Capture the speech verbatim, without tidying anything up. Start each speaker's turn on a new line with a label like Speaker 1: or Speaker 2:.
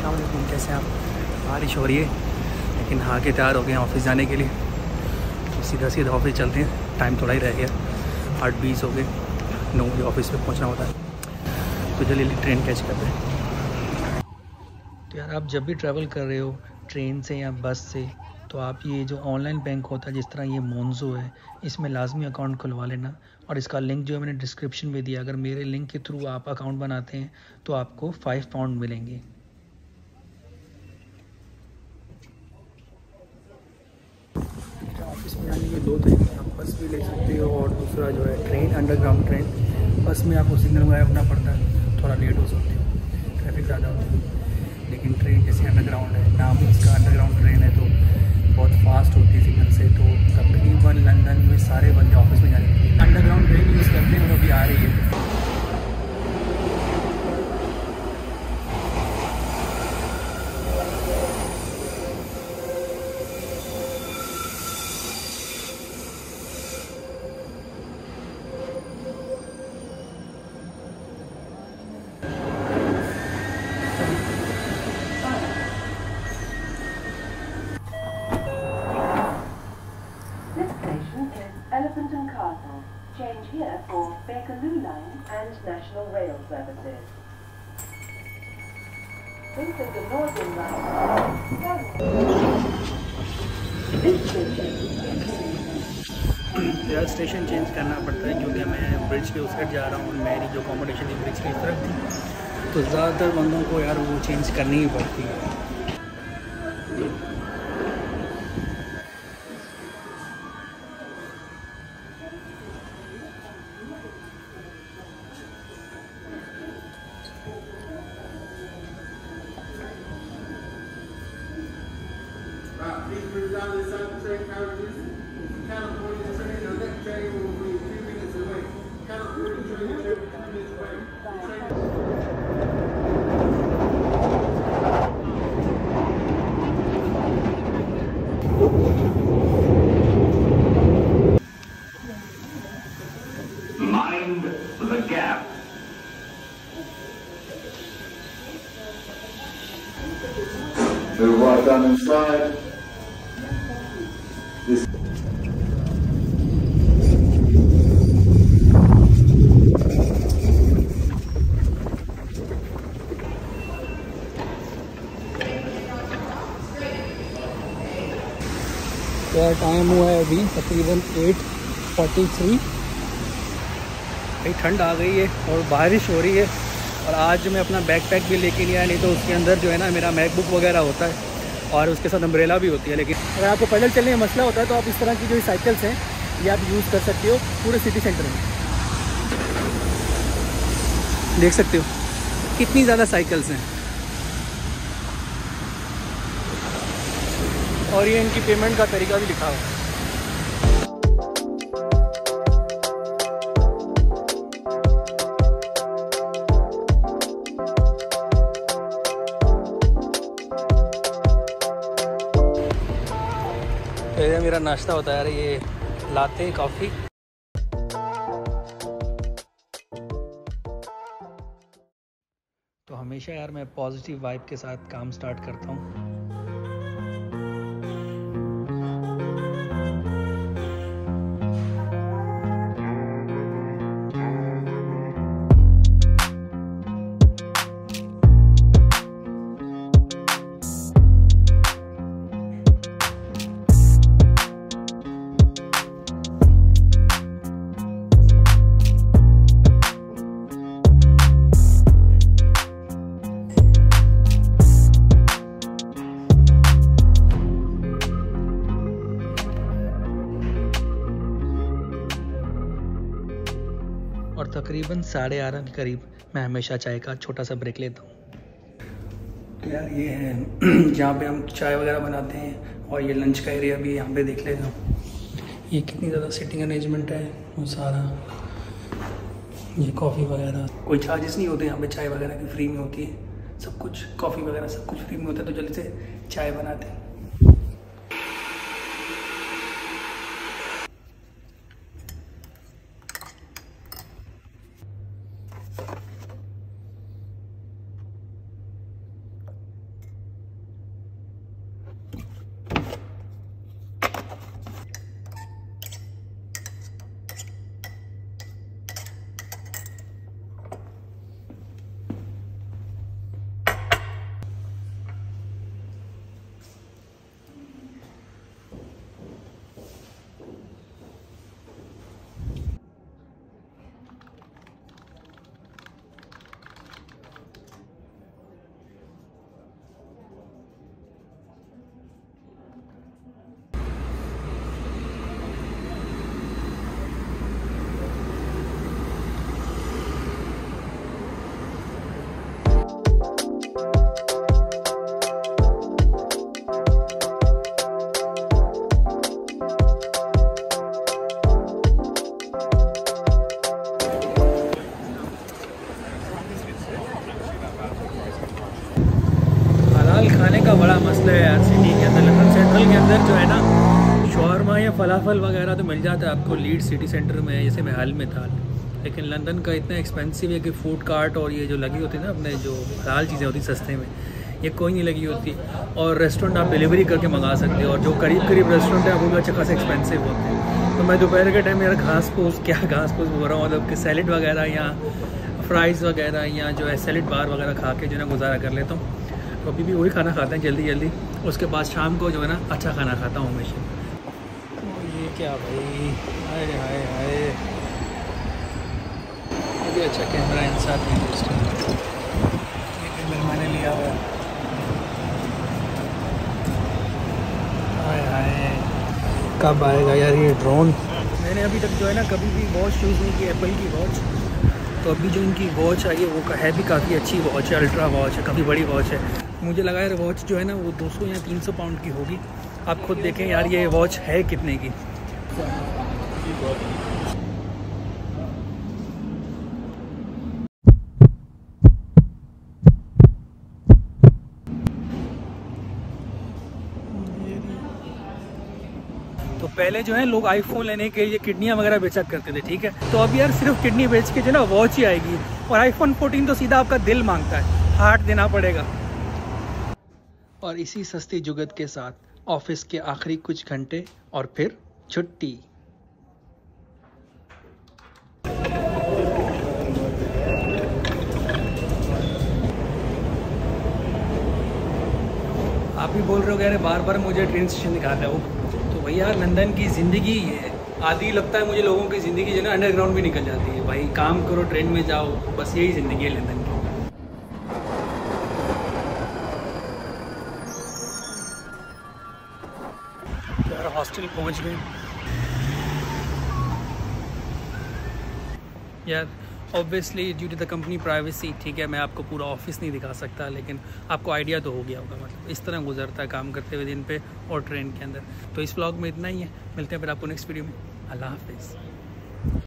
Speaker 1: अस्सलाम वालेकुम, कैसे हैं आप। बारिश हो रही है लेकिन नहा के तैयार हो गए हैं ऑफिस जाने के लिए। तो सीधा सीधा ऑफिस चलते हैं, टाइम थोड़ा ही रह गया, आठ बीस हो गए, नौ बजे ऑफिस पे पहुंचना होता है। तो जल्दी ट्रेन कैच करते हैं। तो यार आप जब भी ट्रैवल कर रहे हो ट्रेन से या बस से, तो आप ये जो ऑनलाइन बैंक होता है जिस तरह ये मोन्जो है, इसमें लाजमी अकाउंट खुलवा लेना। और इसका लिंक जो है मैंने डिस्क्रिप्शन में दिया, अगर मेरे लिंक के थ्रू आप अकाउंट बनाते हैं तो आपको फाइव पाउंड मिलेंगे। ऑफिस में आने के दो तरीके, आप बस भी ले सकते हो और दूसरा जो है ट्रेन, अंडरग्राउंड ट्रेन। बस में आपको सिग्नल वगैरह रखना पड़ता है, थोड़ा लेट हो सकते हो, ट्रैफिक ज़्यादा होती है। लेकिन ट्रेन जैसे अंडरग्राउंड है, नाम इसका अंडरग्राउंड ट्रेन है, तो बहुत फास्ट होती है सिग्नल से। तो तकरीबन लंदन में सारे बंदे ऑफिस में जाने के लिए अंडरग्राउंड ट्रेन यूज़ करते हैं और अभी आ रही है।
Speaker 2: Elephant and Castle. Change here for Bakerloo Line and National Rail services. This is the Northern Line.
Speaker 1: यार स्टेशन चेंज करना पड़ता है क्योंकि मैं ब्रिज के उस साइड जा रहा हूँ और मेरी जो अकोमोडेशन थी ब्रिज की तरफ थी, तो ज़्यादातर बंदों को यार वो चेंज करनी ही पड़ती है।
Speaker 3: Please move down this side of the train carriages. California train, the next train will be a few minutes away. California train, train a few minutes away. Mind the gap. Move right down inside. This
Speaker 1: तो time हुआ है अभी तकरीबन eight forty three. भाई ठंड आ गई है और बारिश हो रही है। और आज मैं अपना बैग पैक भी लेके नहीं आया, नहीं तो उसके अंदर जो है ना मेरा मैकबुक वगैरह होता है और उसके साथ अम्ब्रेला भी होती है। लेकिन अगर आपको पैदल चलने में मसला होता है तो आप इस तरह की जो साइकिल्स हैं ये आप यूज़ कर सकते हो पूरे सिटी सेंटर में। देख सकते हो कितनी ज़्यादा साइकिल्स हैं। और ये इनकी पेमेंट का तरीका भी लिखा हुआ है। ये मेरा नाश्ता होता है यार, ये लाते हैं कॉफ़ी। तो हमेशा यार मैं पॉजिटिव वाइब के साथ काम स्टार्ट करता हूँ। और तकरीबन साढ़े ग्यारह के करीब मैं हमेशा चाय का छोटा सा ब्रेक लेता हूँ। तो यार ये है जहाँ पे हम चाय वगैरह बनाते हैं और ये लंच का एरिया भी यहाँ पे देख लेता हूँ। ये कितनी ज़्यादा सीटिंग अरेंजमेंट है, वो सारा ये कॉफ़ी वगैरह, कोई चार्जेस नहीं होते यहाँ पे, चाय वगैरह की फ्री में होती है सब कुछ, कॉफ़ी वगैरह सब कुछ फ्री में होता है। तो जल्दी से चाय बनाते हैं। फ़िलहाल खाने का बड़ा मसला है यार सिटी के अंदर। लंदन सेंट्रल के अंदर जो है ना शॉर्मा या फलाफल वगैरह तो मिल जाता है आपको लीड सिटी सेंटर में, जैसे मैं हाल में था। लेकिन लंदन का इतना एक्सपेंसिव है कि फूड कार्ट और ये जो लगी होती है ना अपने जो हलाल चीज़ें होती सस्ते में, ये कोई नहीं लगी होती। और रेस्टोरेंट आप डिलीवरी करके मंगा सकते हो, और जो करीब करीब रेस्टोरेंट है वो भी अच्छा खासा एक्सपेंसिव होते हैं। तो मैं दोपहर के टाइम यार घास फूस क्या घास फूस बोल रहा हूँ, मतलब कि सैलड वगैरह या फ्राइज़ वगैरह या जो है सैलड बार वगैरह खा के जो है ना गुजारा कर लेता हूँ। तो अभी भी वही खाना खाते हैं जल्दी जल्दी, उसके बाद शाम को जो है ना अच्छा खाना खाता हूँ हमेशा। ये क्या भाई, हाय हाय हाय, ये भी अच्छा कैमरा इंसाफ नहीं दोस्तों, ये कैमरा मैंने लिया हुआ है। हाय हाय, कब आएगा यार ये ड्रोन। मैंने अभी तक जो है ना कभी भी वॉच यूज़ नहीं की, एप्पल की वॉच। तो अभी जो इनकी वॉच आई है वो है भी काफ़ी अच्छी वॉच है, अल्ट्रा वॉच है, काफ़ी बड़ी वॉच है। मुझे लगा यार वॉच जो है ना वो दो सौ या तीन सौ पाउंड की होगी। आप खुद देखें यार ये वॉच है कितने की। तो पहले जो है लोग आईफोन लेने के लिए किडनियाँ वगैरह बेचा करते थे, ठीक है। तो अब यार सिर्फ किडनी बेच के जो ना वॉच ही आएगी। और आईफोन फोर्टीन तो सीधा आपका दिल मांगता है, हार्ट देना पड़ेगा। और इसी सस्ती जुगत के साथ ऑफिस के आखिरी कुछ घंटे और फिर छुट्टी। आप भी बोल रहे हो यार बार बार मुझे ट्रेन स्टेशन दिखाता है वो, तो भैया लंदन की ज़िंदगी ये है। आधी लगता है मुझे लोगों की ज़िंदगी जो है ना अंडरग्राउंड भी निकल जाती है। भाई काम करो, ट्रेन में जाओ, बस यही ज़िंदगी है लंदन की। यार हॉस्टल पहुंच गए यार। Obviously due to the company privacy, ठीक है, मैं आपको पूरा ऑफिस नहीं दिखा सकता, लेकिन आपको आइडिया तो हो गया होगा। मतलब इस तरह गुजरता है काम करते हुए दिन पे और ट्रेन के अंदर। तो इस व्लॉग में इतना ही है, मिलते हैं फिर आपको नेक्स्ट वीडियो में। अल्लाह हाफिज़।